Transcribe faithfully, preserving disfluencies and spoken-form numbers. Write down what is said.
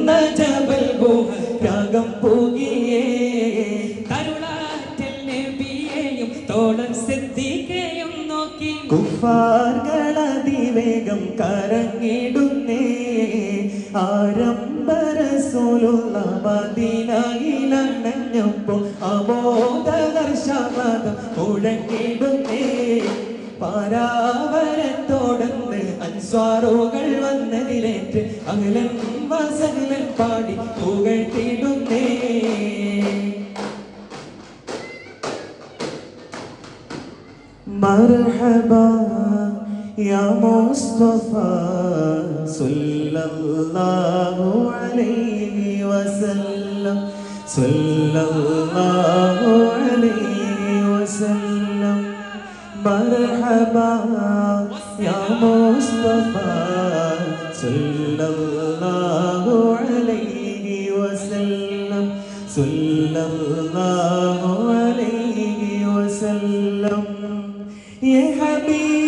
ജബൽ രാഗം പോകിയേ കരുളാറ്റൽ നബിയെയും തോളൻ സിദ്ദീഖയെയും നോക്കി കുഫാർകളതിവേഗം കരങ്ങിടുന്നേ ആരംഭ റസൂലുള്ള മദീനയിലണഞ്ഞപ്പോൾ അമോദഹർഷാദം മുഴങ്ങിടുന്നേ പാരാവരത്തോടന്ന് അൻസ്വാറുകൾ വന്നതിലേറ്റ് അകലൻ വസകലൻ പാടി പുകഴ്ത്തിടുന്നേ മർഹബാ യാ മുസ്തഫ സല്ലല്ലാഹു അലൈഹി വസല്ലം സല്ലല്ലാഹു അലൈഹി വസല്ലം مرحبا يا مصطفى صلى الله عليه وسلم صلى الله عليه وسلم يا حبيبي